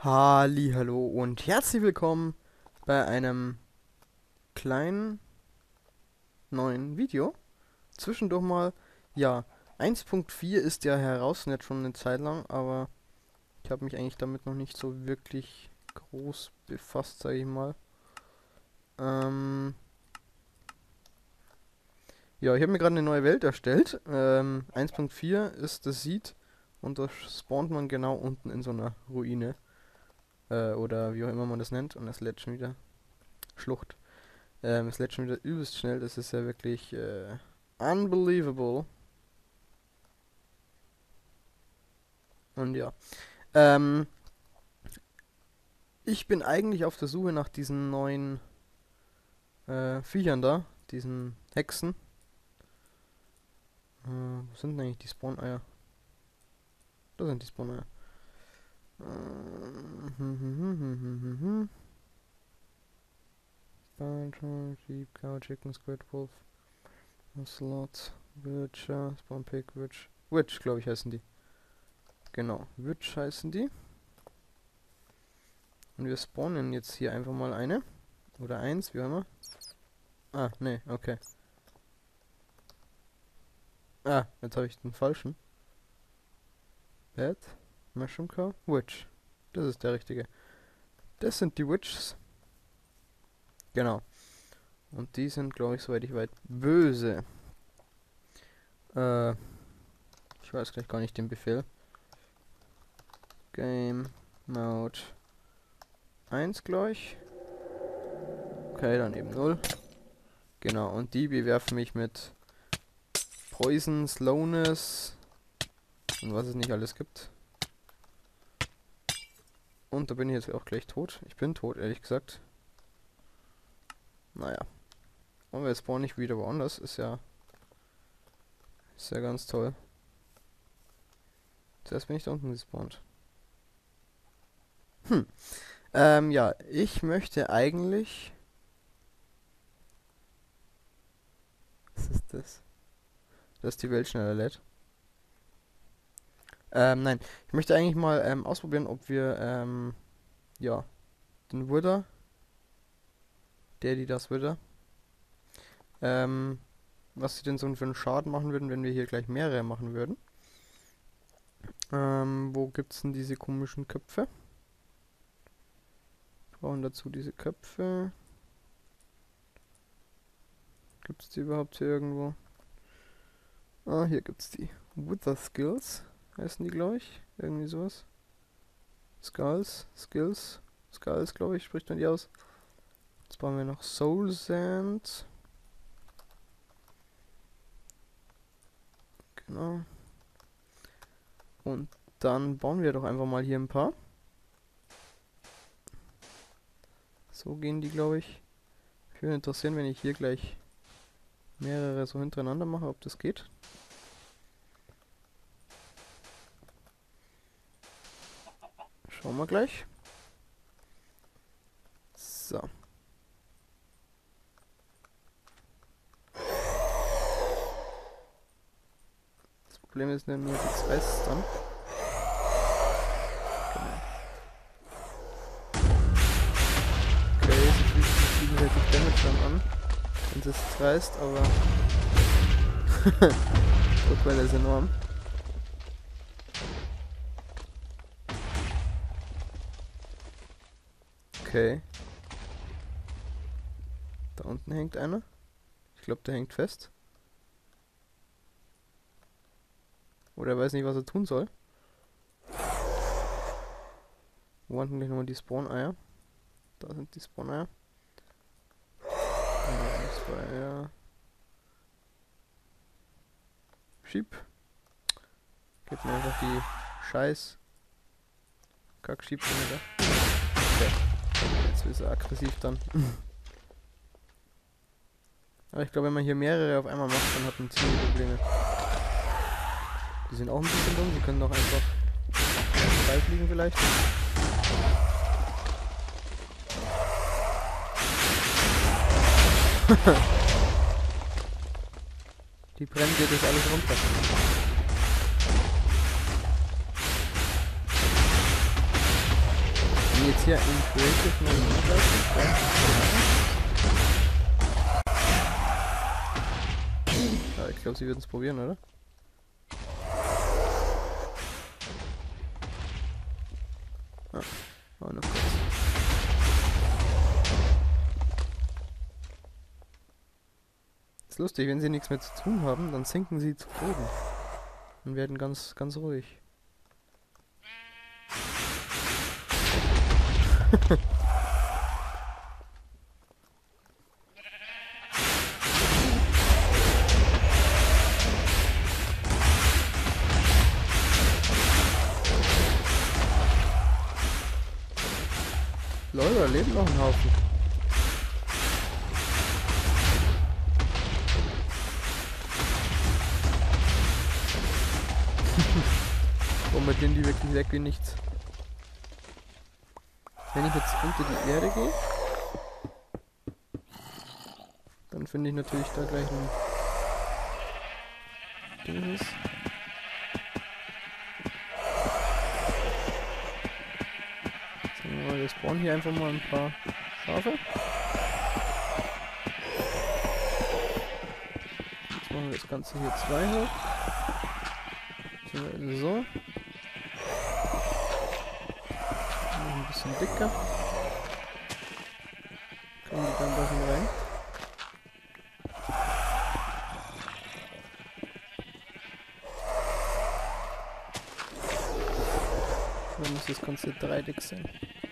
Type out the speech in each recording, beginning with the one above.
Hallo und herzlich willkommen bei einem kleinen neuen Video. Zwischendurch mal, ja, 1.4 ist ja heraus und jetzt schon eine Zeit lang, aber ich habe mich eigentlich damit noch nicht so wirklich groß befasst, sage ich mal. Ja, ich habe mir gerade eine neue Welt erstellt. 1.4 ist das Seed und da spawnt man genau unten in so einer Ruine. Oder wie auch immer man das nennt und das lädt schon wieder Schlucht. Es lädt schon wieder übelst schnell, das ist ja wirklich unbelievable. Und ja. Ähm, Ich bin eigentlich auf der Suche nach diesen neuen Viechern da, diesen Hexen. Wo sind denn eigentlich die Spawn-Eier? Da sind die Spawn-Eier. Barn, Sheep, Cow, Chicken, Squid, Wolf, Slot, Witcher, Spawn Pig, Witch. Witch, glaube ich, heißen die. Genau, Witch heißen die. Und wir spawnen jetzt hier einfach mal eine. Oder eins, wie auch immer. Ah, nee, okay. Ah, jetzt habe ich den falschen. Bad, Mushroom Cow, Witch. Das ist der richtige. Das sind die Witches. Genau. Und die sind, glaube ich, soweit ich weiß, böse. Äh, Ich weiß gleich gar nicht den Befehl. Game Mode 1 gleich. Okay, dann eben 0. Genau, und die bewerfen mich mit Poison, Slowness und was es nicht alles gibt. Und da bin ich jetzt auch gleich tot. Ich bin tot, ehrlich gesagt. Naja. Und wir spawnen nicht wieder woanders. Ist ja ganz toll. Zuerst bin ich da unten gespawnt. Ja, ich möchte eigentlich... Was ist das? Dass die Welt schneller lädt. Nein. Ich möchte eigentlich mal ausprobieren, ob wir, ja, den Wither, die das Wither, was sie denn so für einen Schaden machen würden, wenn wir hier gleich mehrere machen würden. Wo gibt's denn diese komischen Köpfe? Wir brauchen dazu diese Köpfe. Gibt's die überhaupt hier irgendwo? Ah, hier gibt's die. Wither Skills heißen die, glaube ich. Irgendwie sowas. Skills, glaube ich, spricht man die aus. Jetzt brauchen wir noch Soul Sand. Genau. Und dann bauen wir doch einfach mal hier ein paar. So gehen die, glaube ich. Mich würde interessieren, wenn ich hier gleich mehrere so hintereinander mache, ob das geht. Schauen wir gleich. So. Das Problem ist nur, die zwei ist dann. Genau. Okay, sie fühlt sich gegenseitig Damage dann an. Wenn sie es reißt, aber Druckwelle ist enorm. Okay. Da unten hängt einer. Ich glaube, der hängt fest. Oder er weiß nicht, was er tun soll. Wo waren denn gleich nochmal die Spawn-Eier? Da sind die Spawn-Eier. Ja. Schieb. Gib mir einfach die Scheiß Kack-Schieb wieder. Okay. Jetzt ist er aggressiv dann. Aber ich glaube, wenn man hier mehrere auf einmal macht, dann hat man ziemlich Probleme. Die sind auch ein bisschen dumm, die können doch einfach freifliegen vielleicht. Die brennen dir das alles runter. Jetzt hier in Creative Mode. Ja, ich glaube, sie würden es probieren, oder? Ah, war noch kurz. Ist lustig, wenn sie nichts mehr zu tun haben, dann sinken sie zu Boden. Und werden ganz, ganz ruhig. Leute, da leben noch ein Haufen. Bombardieren die wirklich weg wie nichts. Wenn ich jetzt unter die Erde gehe, dann finde ich natürlich da gleich ein Ding. Wir spawnen hier einfach mal ein paar Schafe. Jetzt machen wir das Ganze hier 2 hoch. So. Noch ein bisschen dicker. Kommen die dann da schon rein. Dann muss das Ganze 3 dick sein.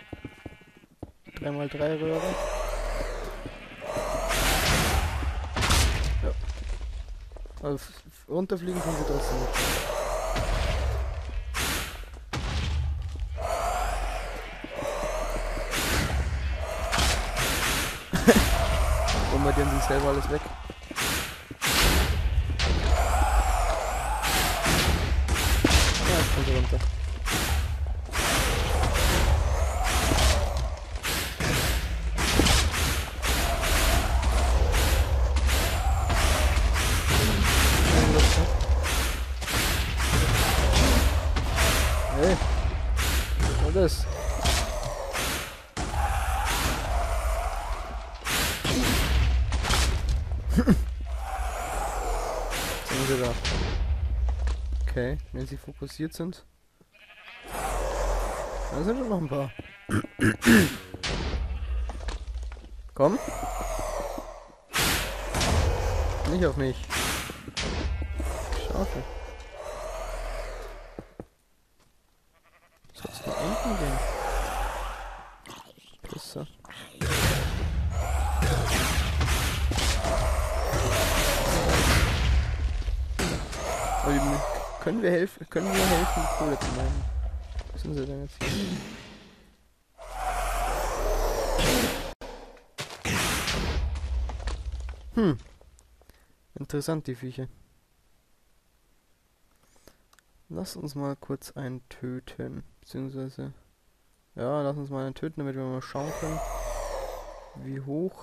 3x3 Röhre. Ja. Also runterfliegen können sie trotzdem nicht. Bombardieren sich selber alles weg. Ja, jetzt kommt er runter. Hey, was war das? Sind sie da? Okay, wenn sie fokussiert sind. Da sind schon noch ein paar. Komm. Nicht auf mich. Schafe. Sollst du unten gehen? Pisser. Können wir helfen, Kohle zu machen? Was sind sie denn jetzt hier? Interessant, die Viecher. Lass uns mal kurz einen töten. Beziehungsweise... Ja, lass uns mal einen töten, damit wir mal schauen können, wie hoch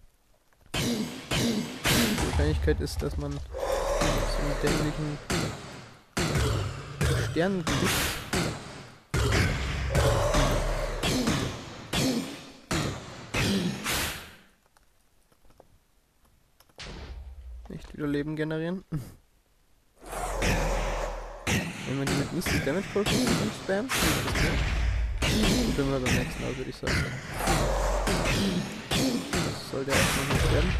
die Wahrscheinlichkeit ist, dass man so einen dämlichen Stern kriegt. Nicht wieder Leben generieren. Wenn man die mit Mystic Damage Potion spammt, dann können wir beim nächsten Mal, würde ich sagen. Das soll der erstmal nicht werden.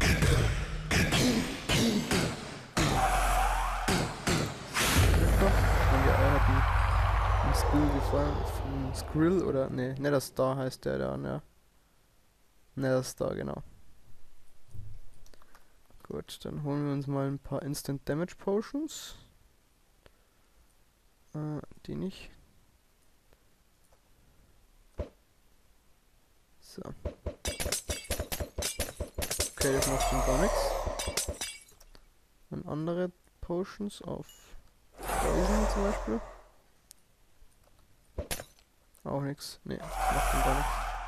Und ja, er hat einen Skill gefallen. Ein Skrill oder, ne, Netherstar heißt der da, ne? Netherstar, genau. Gut, dann holen wir uns mal ein paar Instant Damage Potions. Die nicht. So. Okay, das macht schon gar nichts. Und andere Potions auf Poison zum Beispiel. Auch nichts. Ne, das macht schon gar nichts.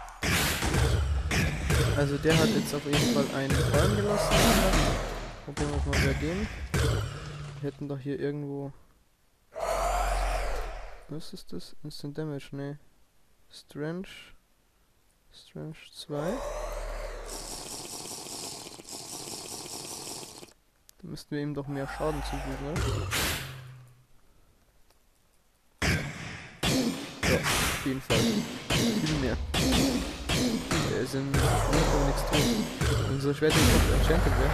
Also der hat jetzt auf jeden Fall einen fallen gelassen. Probieren wir es mal bei dem. Wir hätten doch hier irgendwo... Was ist das? Instant Damage? Ne. Strange 2. Da müssten wir ihm doch mehr Schaden zufügen, oder? Ja, auf jeden Fall. Viel mehr. Der ist im Mikro nichts tun. Wenn so schwer noch enchanted wäre.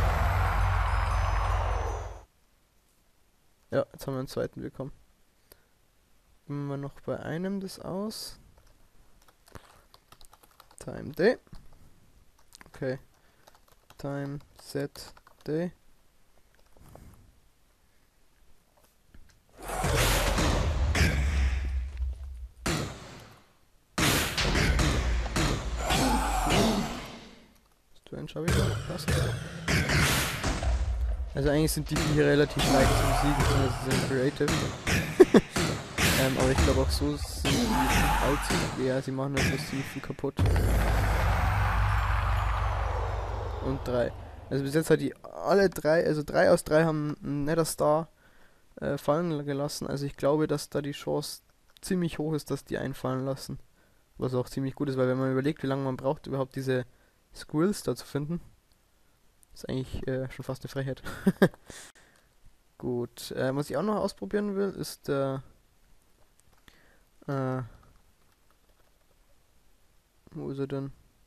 Ja, jetzt haben wir einen zweiten bekommen. Geben wir noch bei einem das aus. Time Day. Okay. Time Set Day. Strange habe ich noch. Passt. Also eigentlich sind die hier relativ leicht zu besiegen, also sie sind creative. Aber ich glaube auch so sind die nicht allzu schwer, sie machen halt bloß ziemlich viel kaputt. Und 3. Also bis jetzt hat die alle 3, also 3 aus 3 haben einen Nether Star fallen gelassen. Also ich glaube, dass da die Chance ziemlich hoch ist, dass die einfallen lassen. Was auch ziemlich gut ist, weil wenn man überlegt, wie lange man braucht, überhaupt diese Squirrels da zu finden, ist eigentlich schon fast eine Frechheit. Gut, was ich auch noch ausprobieren will, ist der wo ist er denn?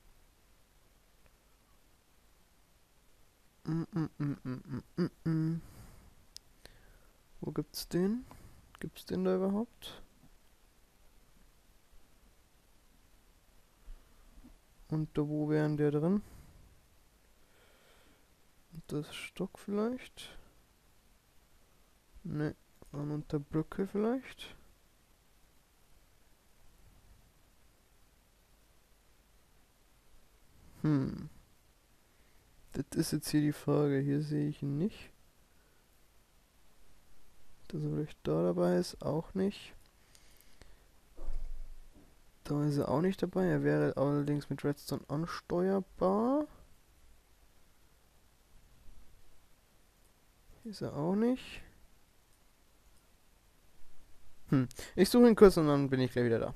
Wo gibt's den? Gibt's den da überhaupt? Und da wo wären der drin? Und das Stock vielleicht? Ne, und der Brücke vielleicht? Das ist jetzt hier die Frage. Hier sehe ich ihn nicht. Dass er vielleicht da dabei ist, auch nicht. Da ist er auch nicht dabei. Er wäre allerdings mit Redstone ansteuerbar. Hier ist er auch nicht. Ich suche ihn kurz und dann bin ich gleich wieder da.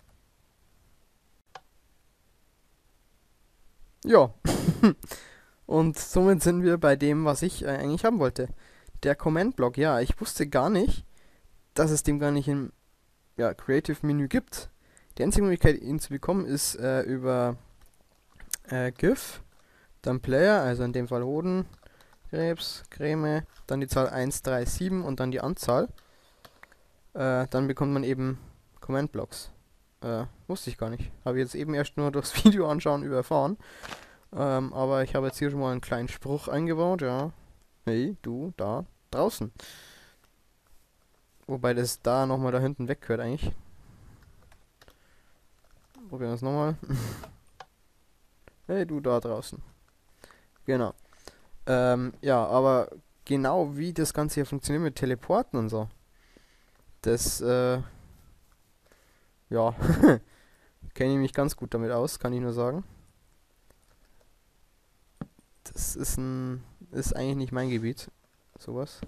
Ja. Und somit sind wir bei dem, was ich eigentlich haben wollte. Der Command-Block. Ja, ich wusste gar nicht, dass es dem gar nicht im Creative-Menü gibt. Die einzige Möglichkeit, ihn zu bekommen, ist über GIF, dann Player, also in dem Fall Hoden, Krebs, Creme, dann die Zahl 137 und dann die Anzahl. Dann bekommt man eben Command-Blocks. Wusste ich gar nicht. Habe jetzt eben erst nur durchs Video anschauen erfahren. Aber ich habe jetzt hier schon mal einen kleinen Spruch eingebaut, ja. Hey, du, da, draußen. Wobei das da nochmal da hinten weggehört eigentlich. Probieren wir es nochmal. Hey, du, da draußen. Genau. Ja, aber genau wie das Ganze hier funktioniert mit Teleporten und so. Das, ja, kenne ich mich ganz gut damit aus, kann ich nur sagen. Das ist eigentlich nicht mein Gebiet, sowas.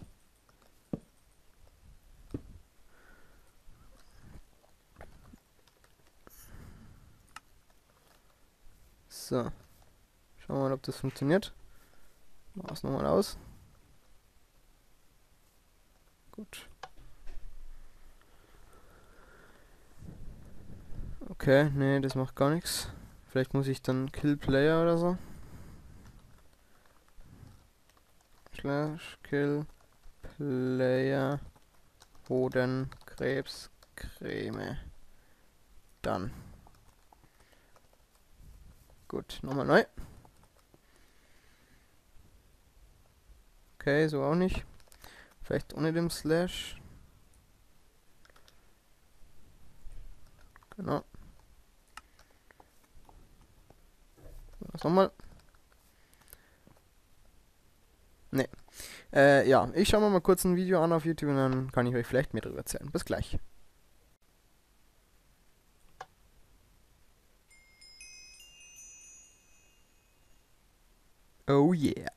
So. Schauen wir mal, ob das funktioniert. Mach es nochmal aus. Gut. Okay, nee, das macht gar nichts. Vielleicht muss ich dann Kill Player oder so. Slash Kill Player Hoden Krebs Creme. Dann. Gut, nochmal neu. Okay, so auch nicht. Vielleicht ohne dem Slash. Genau. Was nochmal? Ne. Ja, ich schaue mir mal kurz ein Video an auf YouTube und dann kann ich euch vielleicht mehr darüber erzählen. Bis gleich. Oh yeah.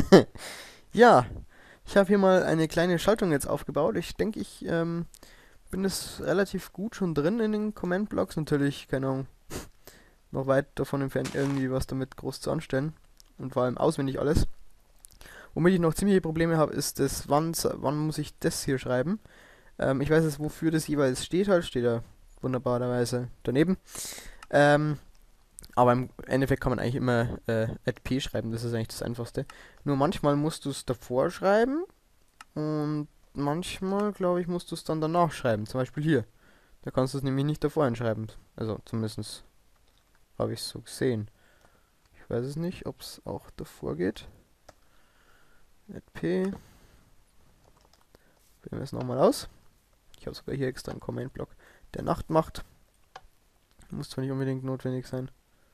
Ja, ich habe hier mal eine kleine Schaltung jetzt aufgebaut. Ich denke, ich bin es relativ gut schon drin in den Command-Blocks. Natürlich, keine Ahnung, noch weit davon entfernt, irgendwie was damit groß zu anstellen. Und vor allem auswendig alles. Womit ich noch ziemliche Probleme habe, ist das, wann muss ich das hier schreiben. Ich weiß jetzt, wofür das jeweils steht halt. Steht da wunderbarerweise daneben. Ähm, aber im Endeffekt kann man eigentlich immer @p schreiben. Das ist eigentlich das Einfachste. Nur manchmal musst du es davor schreiben. Und manchmal, glaube ich, musst du es dann danach schreiben. Zum Beispiel hier. Da kannst du es nämlich nicht davor hinschreiben. Also zumindest habe ich es so gesehen. Ich weiß es nicht, ob es auch davor geht. P. Probieren wir es nochmal aus. Ich habe sogar hier extra einen Command-Block, der Nacht macht. Muss zwar nicht unbedingt notwendig sein.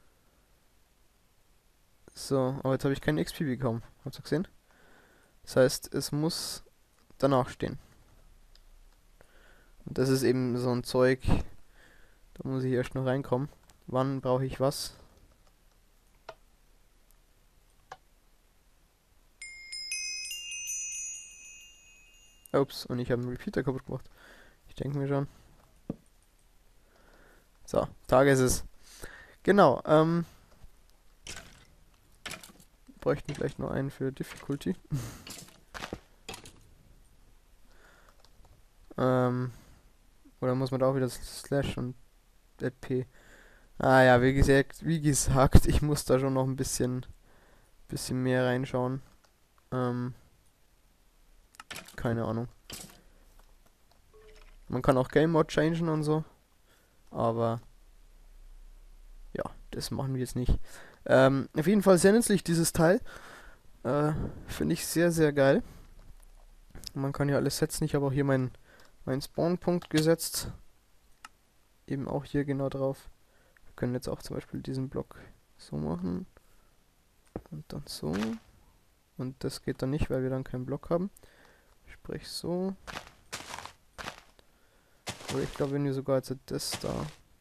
So, aber jetzt habe ich keinen XP bekommen. Habt ihr gesehen? Das heißt, es muss danach stehen. Und das ist eben so ein Zeug, da muss ich erst noch reinkommen. Wann brauche ich was? Ups, und ich habe einen Repeater kaputt gemacht. Ich denke mir schon. So, Tag ist es. Genau, bräuchten vielleicht noch einen für Difficulty. Oder muss man da auch wieder Slash und @p. Ah ja, wie gesagt, ich muss da schon noch ein bisschen mehr reinschauen. Ähm, keine Ahnung. Man kann auch Game Mode changen und so. Aber ja, das machen wir jetzt nicht. Auf jeden Fall sehr nützlich, dieses Teil. Finde ich sehr, sehr geil. Man kann ja alles setzen. Ich habe auch hier meinen Spawn-Punkt gesetzt. Eben auch hier genau drauf. Wir können jetzt auch zum Beispiel diesen Block so machen. Und dann so. Und das geht dann nicht, weil wir dann keinen Block haben. Sprich so. Oder ich glaube, wenn wir sogar jetzt das da.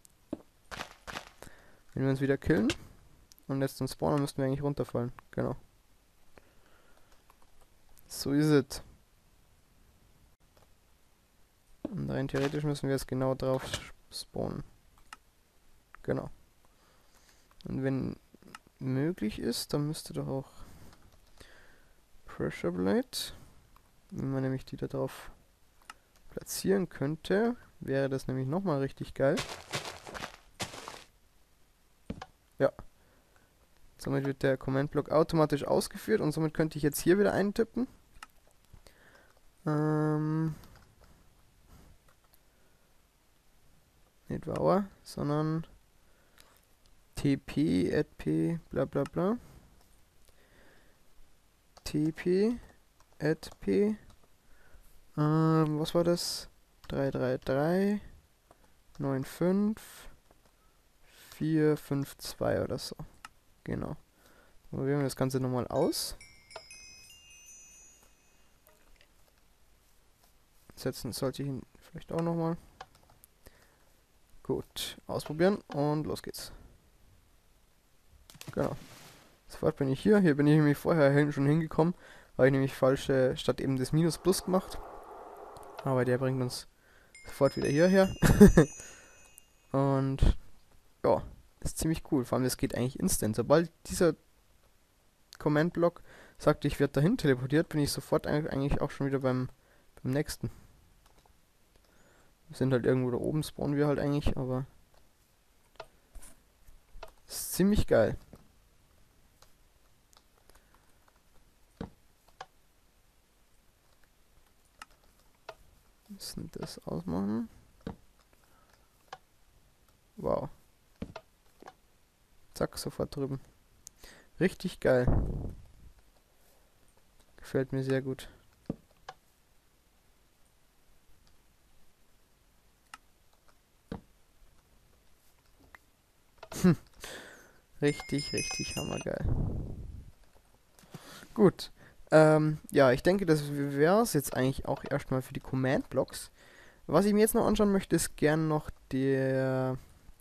Wenn wir uns wieder killen und jetzt dann spawnen, müssten wir eigentlich runterfallen. Genau. So ist es. Und rein theoretisch müssen wir jetzt genau drauf spawnen. Genau. Und wenn möglich ist, dann müsste doch auch Pressure Blade, wenn man nämlich die da drauf platzieren könnte, wäre das nämlich nochmal richtig geil. Ja. Somit wird der Command-Block automatisch ausgeführt und somit könnte ich jetzt hier wieder eintippen. Nicht Wow, sondern tp @p bla bla bla. tp @p was war das? 333 95 452 oder so. Genau. Probieren wir das Ganze nochmal aus. Setzen sollte ich ihn vielleicht auch nochmal. Gut, ausprobieren und los geht's. Genau. Sofort bin ich hier. Hier bin ich nämlich vorher schon hingekommen. Habe ich nämlich falsche, statt eben das Minus Plus gemacht. Aber der bringt uns sofort wieder hierher. Und ja, ist ziemlich cool. Vor allem, das geht eigentlich instant. Sobald dieser Command-Block sagt, ich werde dahin teleportiert, bin ich sofort eigentlich auch schon wieder beim nächsten. Wir sind halt irgendwo da oben, spawnen wir halt eigentlich, aber ist ziemlich geil. Müssen das ausmachen. Wow. Zack, sofort drüben. Richtig geil. Gefällt mir sehr gut. Richtig, richtig hammergeil. Gut. Ja, ich denke, das wäre es jetzt eigentlich auch erstmal für die Command-Blocks. Was ich mir jetzt noch anschauen möchte, ist gern noch der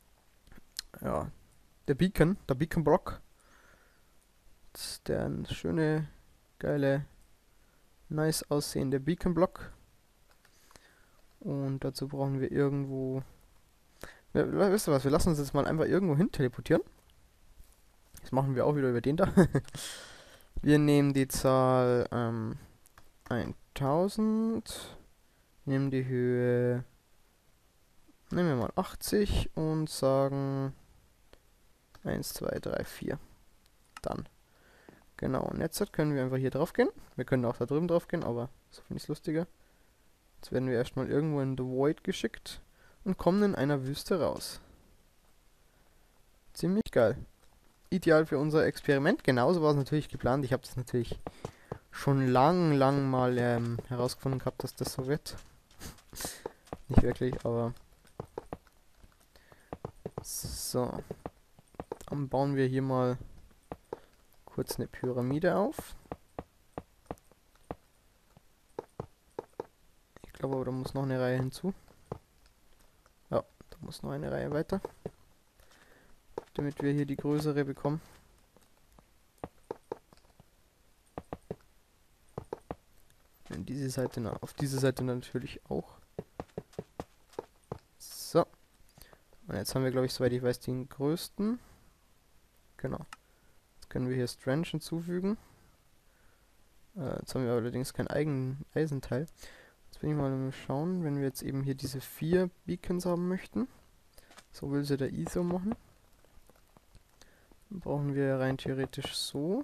Beacon-Block. Das ist der schöne, geile, nice aussehende Beacon-Block. Und dazu brauchen wir irgendwo... Ja, wisst ihr was, wir lassen uns jetzt mal einfach irgendwo hin teleportieren. Das machen wir auch wieder über den da. Wir nehmen die Zahl 1000, nehmen die Höhe, nehmen wir mal 80 und sagen 1, 2, 3, 4. Dann. Genau, und jetzt können wir einfach hier drauf gehen. Wir können auch da drüben drauf gehen, aber so finde ich es lustiger. Jetzt werden wir erstmal irgendwo in The Void geschickt und kommen in einer Wüste raus. Ziemlich geil. Ideal für unser Experiment. Genauso war es natürlich geplant. Ich habe das natürlich schon lang mal herausgefunden gehabt, dass das so wird. Nicht wirklich, aber... So. Dann bauen wir hier mal kurz eine Pyramide auf. Ich glaube aber, da muss noch eine Reihe hinzu. Ja, da muss noch eine Reihe weiter. Damit wir hier die größere bekommen. Und diese Seite, auf diese Seite natürlich auch. So. Und jetzt haben wir, glaube ich, soweit ich weiß, den größten. Genau. Jetzt können wir hier Strange hinzufügen. Jetzt haben wir allerdings kein Eisenteil. Jetzt bin ich mal am Schauen, wenn wir jetzt eben hier diese 4 Beacons haben möchten. So will sie der ISO machen. Dann brauchen wir rein theoretisch so.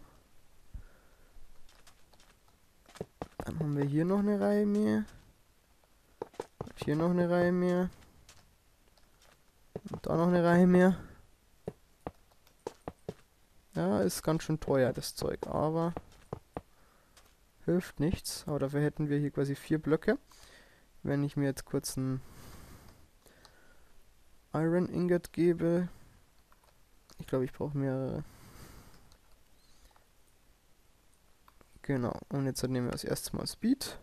Dann haben wir hier noch eine Reihe mehr. Und hier noch eine Reihe mehr. Und da noch eine Reihe mehr. Ja, ist ganz schön teuer, das Zeug, aber hilft nichts. Aber dafür hätten wir hier quasi 4 Blöcke. Wenn ich mir jetzt kurz ein Iron Ingot gebe. Ich glaube, ich brauche mehrere. Genau, und jetzt nehmen wir als erstes mal Speed.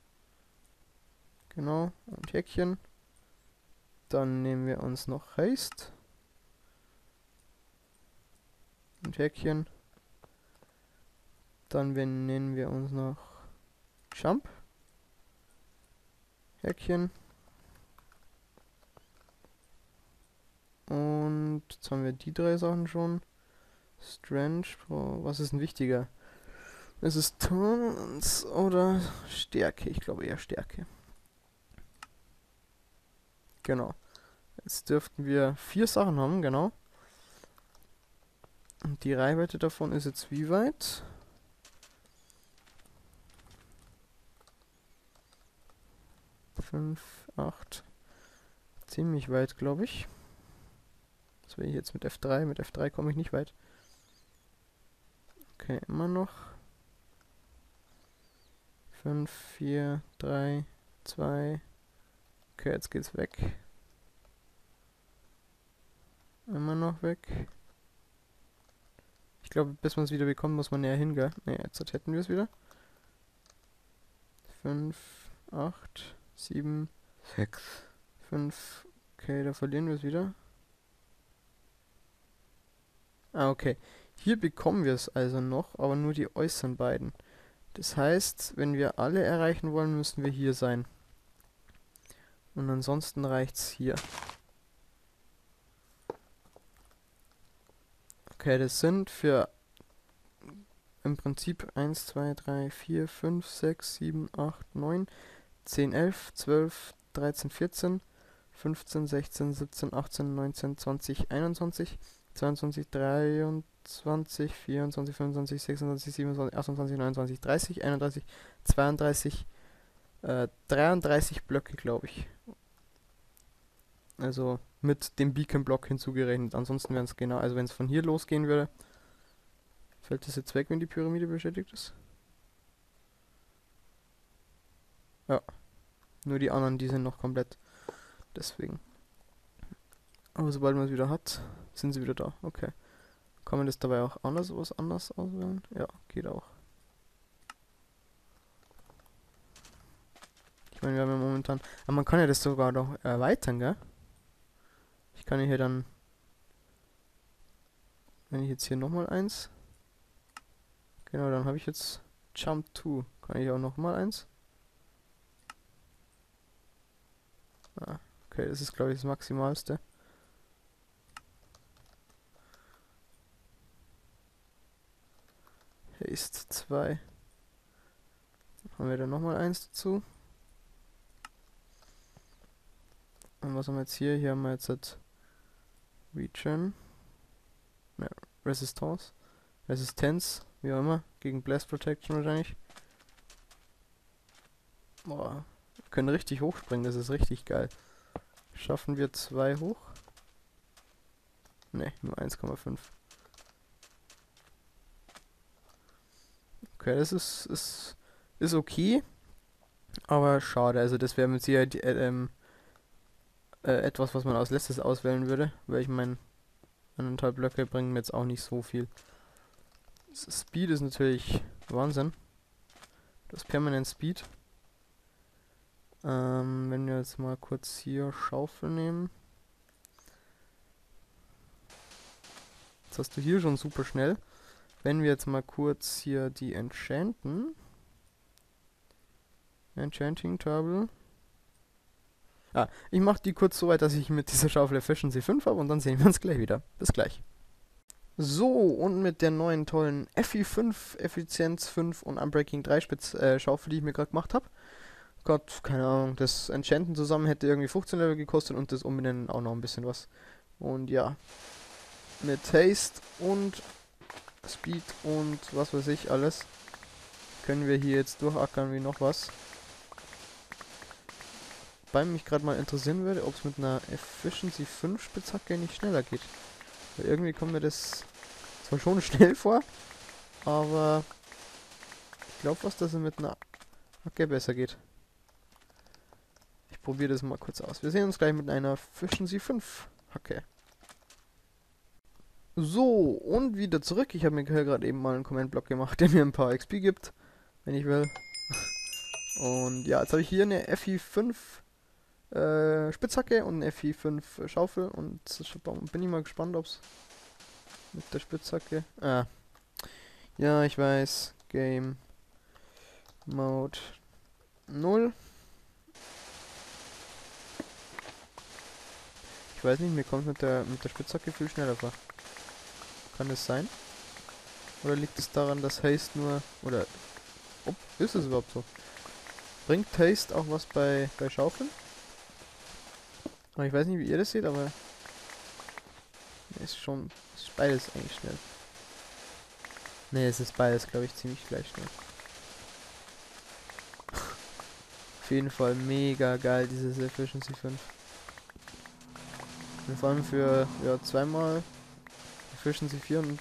Genau, und Häkchen. Dann nehmen wir uns noch Haste. Und Häkchen. Dann nehmen wir uns noch Jump. Häkchen. Und jetzt haben wir die 3 Sachen schon. Strange, was ist denn wichtiger? Ist es Turns oder Stärke? Ich glaube eher Stärke. Genau. Jetzt dürften wir 4 Sachen haben, genau. Und die Reichweite davon ist jetzt wie weit? 5, 8. Ziemlich weit, glaube ich. Das will ich jetzt mit F3. Mit F3 komme ich nicht weit. Okay, immer noch. 5, 4, 3, 2. Okay, jetzt geht's weg. Immer noch weg. Ich glaube, bis man es wieder bekommt, muss man näher hin, gell? Ne, jetzt hätten wir es wieder. 5, 8, 7, 6, 5. Okay, da verlieren wir es wieder. Ah, okay. Hier bekommen wir es also noch, aber nur die äußeren beiden. Das heißt, wenn wir alle erreichen wollen, müssen wir hier sein. Und ansonsten reicht's hier. Okay, das sind für im Prinzip 1, 2, 3, 4, 5, 6, 7, 8, 9, 10, 11, 12, 13, 14, 15, 16, 17, 18, 19, 20, 21, 22, 23, 24, 25, 26, 27, 28, 29, 30, 31, 32, 33 Blöcke, glaube ich. Also mit dem Beacon-Block hinzugerechnet. Ansonsten wären es genau, also wenn es von hier losgehen würde, fällt das jetzt weg, wenn die Pyramide bestätigt ist? Ja. Nur die anderen, die sind noch komplett. Deswegen. Aber sobald man es wieder hat, sind sie wieder da. Okay. Kann man das dabei auch was anders auswählen? Ja, geht auch. Ich meine, wir haben ja momentan... Aber man kann ja das sogar noch erweitern, gell? Ich kann ja hier dann... Wenn ich jetzt hier nochmal eins... Genau, dann habe ich jetzt Jump 2. Kann ich auch nochmal eins? Ah, okay, das ist glaube ich das Maximalste. Haste 2. Haben wir dann nochmal eins dazu. Und was haben wir jetzt hier? Hier haben wir jetzt das Regen. Ja, Resistance. Resistenz, wie auch immer. Gegen Blast Protection wahrscheinlich. Boah. Wir können richtig hochspringen, das ist richtig geil. Schaffen wir 2 hoch? Ne, nur 1,5. Okay, das ist okay. Aber schade, also das wäre mit Sicherheit etwas, was man als letztes auswählen würde. Weil ich meine, 1,5 Blöcke bringen mir jetzt auch nicht so viel. Speed ist natürlich Wahnsinn. Das Permanent Speed. Wenn wir jetzt mal kurz hier Schaufel nehmen. Jetzt hast du hier schon super schnell. Wenn wir jetzt mal kurz hier die enchanten. Enchanting Table. Ah, ich mache die kurz so weit, dass ich mit dieser Schaufel Efficiency 5 habe und dann sehen wir uns gleich wieder. Bis gleich. So, und mit der neuen tollen FI5, Effizienz 5 und Unbreaking 3 Schaufel, die ich mir gerade gemacht habe. Gott, keine Ahnung, das Enchanten zusammen hätte irgendwie 15 Level gekostet und das Umbenennen auch noch ein bisschen was. Und ja, mit Haste und Speed und was weiß ich alles, können wir hier jetzt durchackern wie noch was. Wobei mich gerade mal interessieren würde, ob es mit einer Efficiency 5 Spitzhacke nicht schneller geht. Weil irgendwie kommt mir das zwar schon schnell vor, aber ich glaube fast, dass es mit einer Hacke besser geht. Ich probiere das mal kurz aus. Wir sehen uns gleich mit einer Efficiency 5 Hacke. So, und wieder zurück. Ich habe mir gerade eben mal einen Comment-Block gemacht, der mir ein paar XP gibt, wenn ich will. Und ja, jetzt habe ich hier eine FI5 Spitzhacke und eine FI5 Schaufel. Und bin ich mal gespannt, ob es mit der Spitzhacke... Ah, ja, ich weiß. Game Mode 0. Ich weiß nicht, mir kommt mit der Spitzhacke viel schneller vor. Kann das sein? Oder liegt es daran, dass Haste nur... Oder... Ob, ist es überhaupt so? Bringt Haste auch was bei Schaufeln? Aber ich weiß nicht, wie ihr das seht, aber... Ist schon... Ist beides eigentlich schnell. Ne, es ist beides, glaube ich, ziemlich gleich schnell. Auf jeden Fall mega geil, dieses Efficiency 5. Und vor allem für, ja, zweimal Efficiency 4 und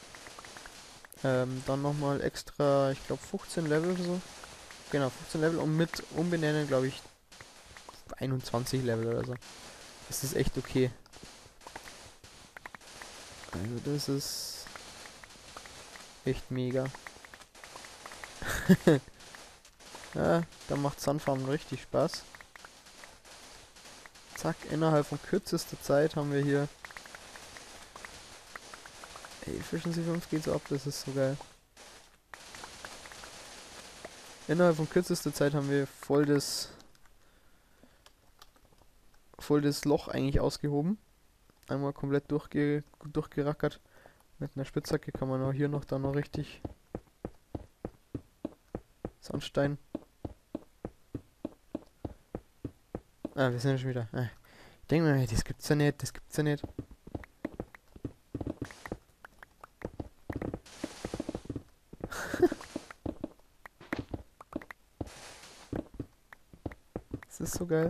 dann nochmal extra, ich glaube 15 Level oder so. Genau, 15 Level und mit Umbenennen, glaube ich, 21 Level oder so. Das ist echt okay. Also das ist echt mega. Ja, da macht Sunfarmen richtig Spaß. Zack, innerhalb von kürzester Zeit haben wir hier... Ey, Efficiency 5 geht so ab, das ist so geil. Innerhalb von kürzester Zeit haben wir voll das Loch eigentlich ausgehoben. Einmal komplett durchgerackert. Mit einer Spitzhacke kann man auch hier noch dann noch richtig Sandstein. Ah, wir sind ja schon wieder. Ich denke mir, das gibt's ja nicht, das gibt's ja nicht. Das ist so geil.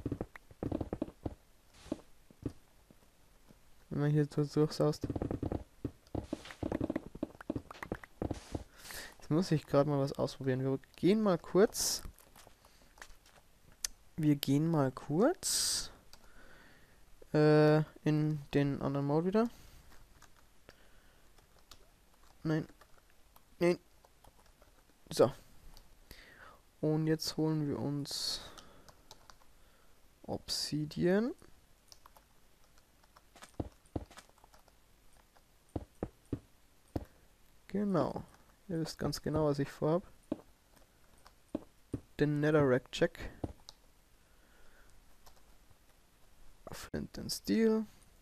Wenn man hier so durchsaust. Jetzt muss ich gerade mal was ausprobieren. Wir gehen mal kurz. In den anderen Mode wieder. Nein. Nein. So. Und jetzt holen wir uns Obsidian. Genau. Ihr wisst ganz genau, was ich vorhab. Den Netherrack Check. Flint and Steel.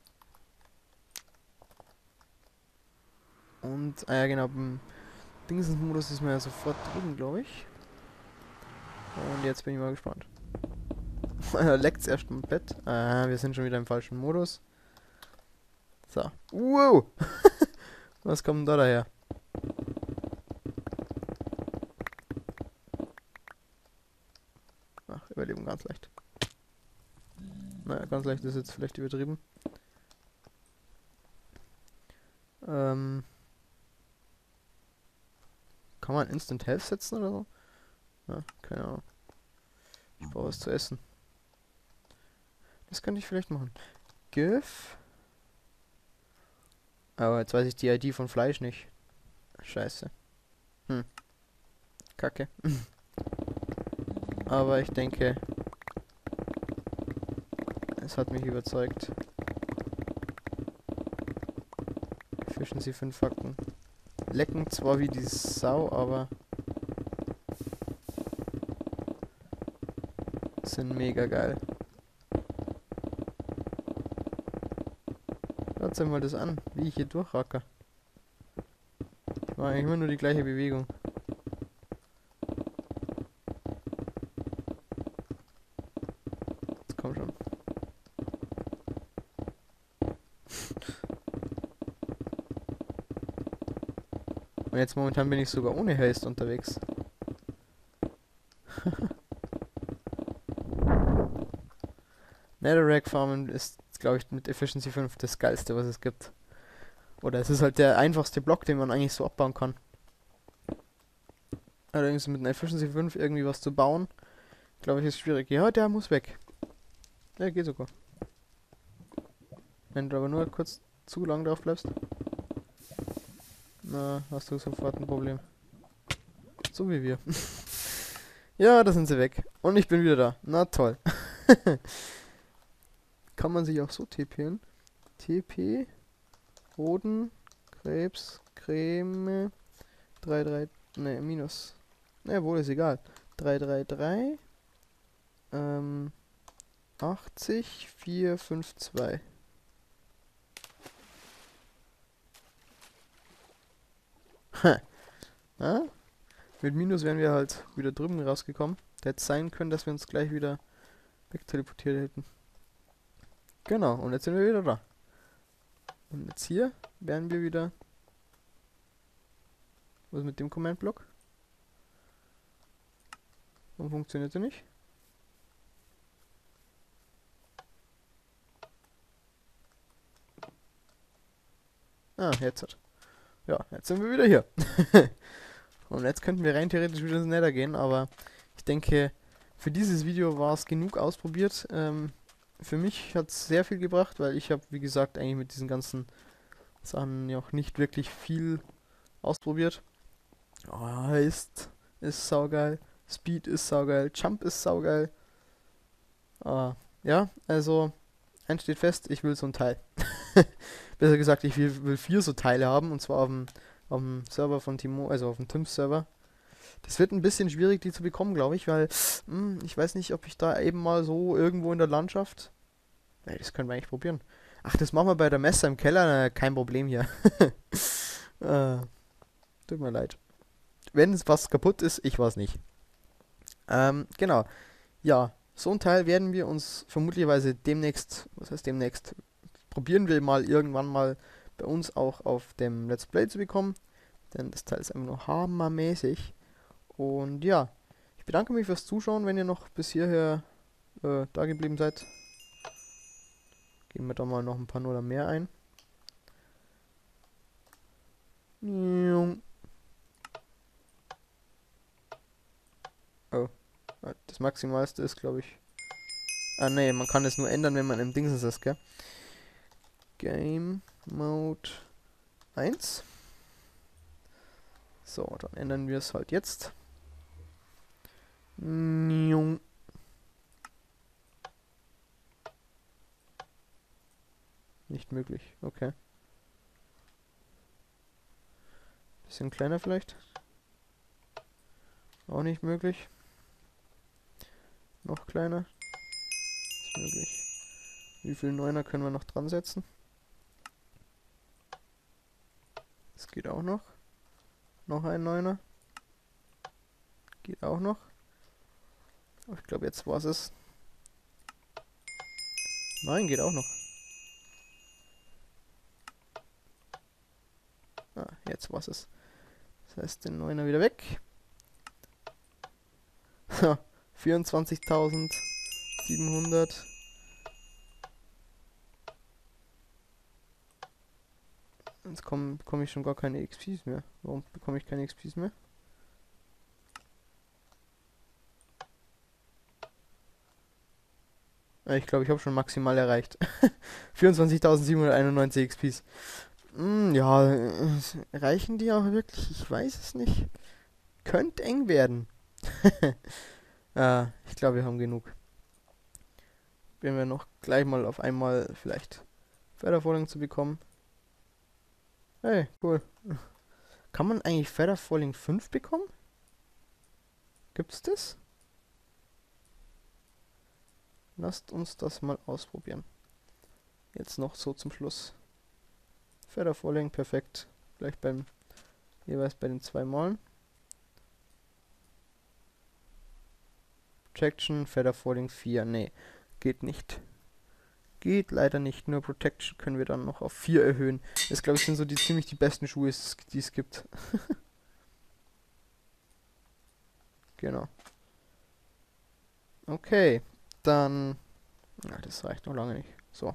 Und, ja genau, beim Dingsens-Modus ist man ja sofort drüben, glaube ich. Und jetzt bin ich mal gespannt. Leckt's erst im Bett. Ah, wir sind schon wieder im falschen Modus. So. Wow! Was kommt denn da daher? Ach, Überleben ganz leicht. Naja, ganz leicht ist jetzt vielleicht übertrieben. Kann man Instant Health setzen oder so? Ja, keine Ahnung. Ich brauche was zu essen. Das könnte ich vielleicht machen. GIF. Aber jetzt weiß ich die ID von Fleisch nicht. Scheiße. Kacke. Aber ich denke, es hat mich überzeugt. Fischen sie 5 Fakten. Lecken zwar wie die Sau, aber sind mega geil. Schaut euch mal das an, wie ich hier durchracker. Ich mache eigentlich immer nur die gleiche Bewegung. Jetzt komm schon. Und jetzt momentan bin ich sogar ohne Haste unterwegs. Netherrack Farmen ist, glaube ich, mit Efficiency 5 das geilste, was es gibt. Oder es ist halt der einfachste Block, den man eigentlich so abbauen kann. Allerdings mit einer Efficiency 5 irgendwie was zu bauen, glaube ich, ist schwierig. Ja, der muss weg. Der geht sogar. Wenn du aber nur kurz zu lang drauf bleibst, na, hast du sofort ein Problem. So wie wir. Ja, da sind sie weg. Und ich bin wieder da. Na toll. Kann man sich auch so TPen. TP, Roden, Krebs, Creme, 33, ne, minus. Ne, wohl ist egal. 333, 80, 452. Ha. Mit Minus wären wir halt wieder drüben rausgekommen. Da hätte es sein können, dass wir uns gleich wieder wegteleportiert hätten. Genau, und jetzt sind wir wieder da. Und jetzt hier wären wir wieder... Was ist mit dem Command-Block? Warum funktioniert er nicht? Ah, jetzt hat. Ja, jetzt sind wir wieder hier. Und jetzt könnten wir rein theoretisch wieder ins Nether gehen, aber ich denke, für dieses Video war es genug ausprobiert. Für mich hat es sehr viel gebracht, weil ich habe, wie gesagt, eigentlich mit diesen ganzen Sachen ja auch nicht wirklich viel ausprobiert. Oh, ist saugeil. Speed ist saugeil. Jump ist saugeil. Ja, also, eins steht fest, ich will so ein Teil. Besser gesagt, ich will 4 so Teile haben, und zwar auf dem Server von Timo, also auf dem Tims-Server. Das wird ein bisschen schwierig, die zu bekommen, glaube ich, weil ich weiß nicht, ob ich da eben mal so irgendwo in der Landschaft... Nee, das können wir eigentlich probieren. Ach, das machen wir bei der Messe im Keller, kein Problem hier. Tut mir leid. Wenn was kaputt ist, ich weiß nicht. Genau. Ja, so ein Teil werden wir uns vermutlicherweise demnächst, was heißt demnächst, probieren wir mal irgendwann mal bei uns auch auf dem Let's Play zu bekommen. Denn das Teil ist einfach nur hammermäßig. Und ja, ich bedanke mich fürs Zuschauen, wenn ihr noch bis hierher da geblieben seid. Geben wir da mal noch ein paar oder mehr ein. Oh, das Maximalste ist, glaube ich... Ah ne, man kann es nur ändern, wenn man im Dings ist, gell? Game Mode 1. So, dann ändern wir es halt jetzt. Nicht möglich, okay. Bisschen kleiner vielleicht. Auch nicht möglich. Noch kleiner. Ist möglich. Wie viel Neuner können wir noch dran setzen? Das geht auch noch. Noch ein Neuner. Geht auch noch. Aber ich glaube, jetzt war es. Nein, geht auch noch. Ah, jetzt war es. Das heißt, den Neuner wieder weg. 24.700. Jetzt bekomme ich schon gar keine XPs mehr. Warum bekomme ich keine XPs mehr? Ich glaube, ich habe schon maximal erreicht. 24.791 XPs. Ja, reichen die auch wirklich? Ich weiß es nicht. Könnte eng werden. Ich glaube, wir haben genug. Wenn wir noch gleich mal auf einmal vielleicht Feather zu bekommen. Hey, cool. Kann man eigentlich Feather 5 bekommen? Gibt's das? Lasst uns das mal ausprobieren. Jetzt noch so zum Schluss. Feather perfekt. Gleich jeweils bei den 2 Malen. Protection, Feather 4. Nee, geht nicht. Geht leider nicht. Nur Protection können wir dann noch auf 4 erhöhen. Das, glaube ich, sind so ziemlich die besten Schuhe, die es gibt. Genau. Okay, dann... Ja, das reicht noch lange nicht. So.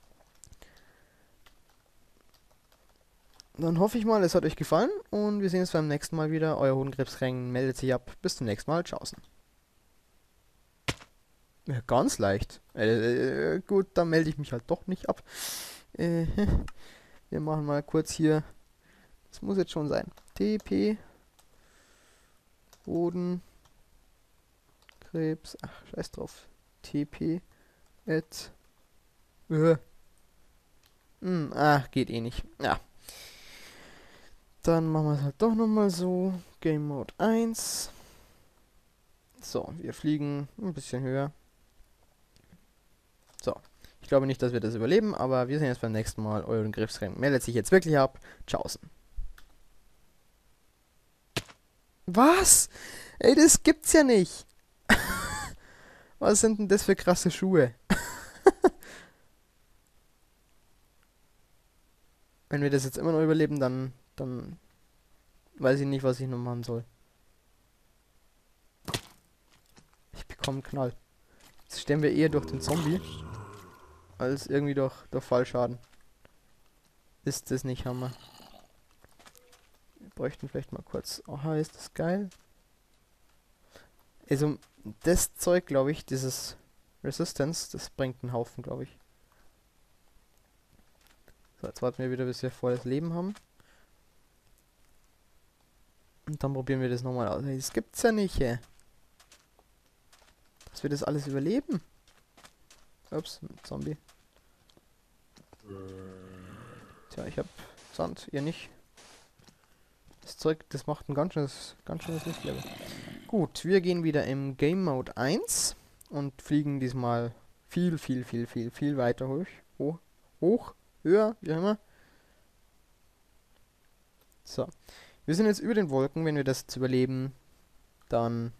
Dann hoffe ich mal, es hat euch gefallen und wir sehen uns beim nächsten Mal wieder. Euer Hodenkrebsrängen meldet sich ab. Bis zum nächsten Mal. Tschaußen. Ja, ganz leicht. Gut, dann melde ich mich halt doch nicht ab. Wir machen mal kurz hier. Das muss jetzt schon sein. TP Bodenkrebs. Ach, scheiß drauf. TP at. Geht eh nicht. Ja. Dann machen wir es halt doch nochmal so. Game Mode 1. So, wir fliegen ein bisschen höher. So. Ich glaube nicht, dass wir das überleben, aber wir sehen jetzt beim nächsten Mal. Euren Griffsrängen meldet sich jetzt wirklich ab. Tschaußen. Was? Ey, das gibt's ja nicht. Was sind denn das für krasse Schuhe? Wenn wir das jetzt immer noch überleben, dann weiß ich nicht, was ich noch machen soll. Ich bekomme einen Knall. Jetzt sterben wir eher durch den Zombie, als irgendwie durch Fallschaden. Ist das nicht Hammer? Wir bräuchten vielleicht mal kurz... Aha, ist das geil. Also, das Zeug, glaube ich, dieses Resistance, das bringt einen Haufen, glaube ich. So, jetzt warten wir wieder, bis wir volles Leben haben. Und dann probieren wir das nochmal aus. Hey, das gibt's ja nicht, ey. Dass wir das alles überleben. Ups, ein Zombie. Tja, ich hab Sand, ihr nicht. Das Zeug, das macht ein ganz schönes Lichtlevel. Gut, wir gehen wieder im Game Mode 1 und fliegen diesmal viel weiter hoch, höher, wie auch immer. So. Wir sind jetzt über den Wolken. Wenn wir das jetzt überleben, dann...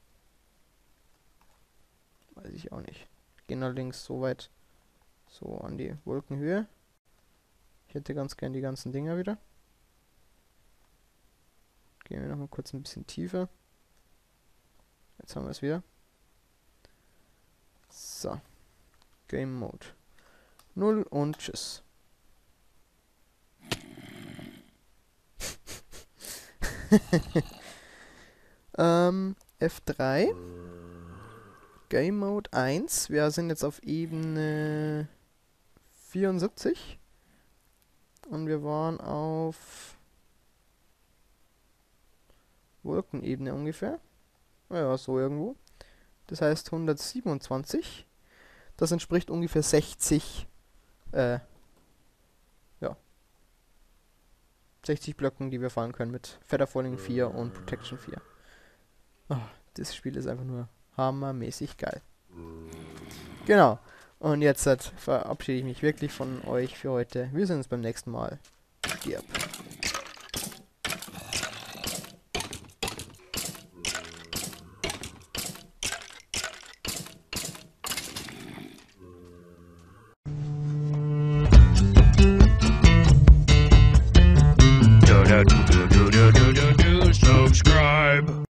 Weiß ich auch nicht. Gehen allerdings so weit, so an die Wolkenhöhe. Ich hätte ganz gern die ganzen Dinger wieder. Gehen wir nochmal kurz ein bisschen tiefer. Jetzt haben wir es wieder. So. Game Mode 0 und tschüss. F3. Game Mode 1. Wir sind jetzt auf Ebene 74. Und wir waren auf Wolkenebene ungefähr. Ja, so irgendwo. Das heißt 127. Das entspricht ungefähr 60, ja, 60 Blöcken, die wir fahren können mit Feather 4 und Protection 4. Oh, das Spiel ist einfach nur hammermäßig geil. Genau. Und jetzt verabschiede ich mich wirklich von euch für heute. Wir sehen uns beim nächsten Mal. Stirb.